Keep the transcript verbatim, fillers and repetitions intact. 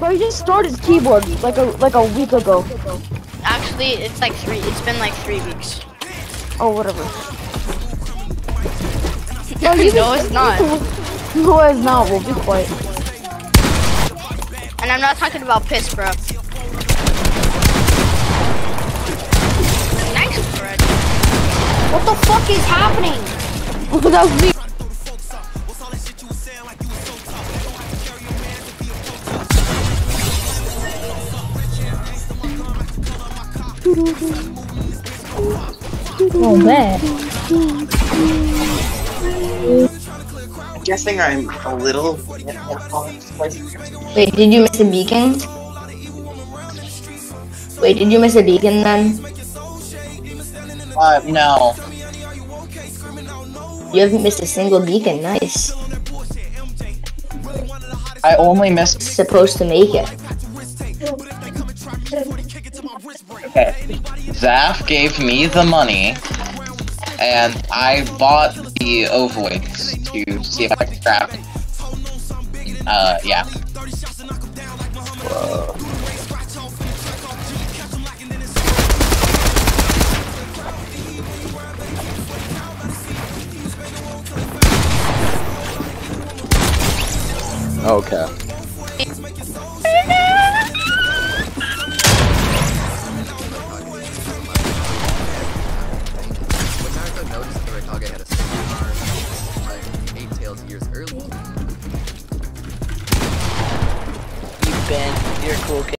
Bro, he just started his keyboard like a like a week ago. Actually, it's like three. It's been like three weeks. Oh, whatever. No, no it's not. No, it's not. We'll be quiet. And I'm not talking about piss, bro. Nice, Fred. What the fuck is happening? That was me. Oh man. I'm guessing I'm a little. Wait, did you miss a beacon? Wait, did you miss a beacon then? Uh, no. You haven't missed a single beacon, nice. I only missed. Supposed to make it. Okay. Zaf gave me the money, and I bought the ovoids to see if I could craft it. Uh, yeah. Whoa. Okay. Ben, you're a cool kid.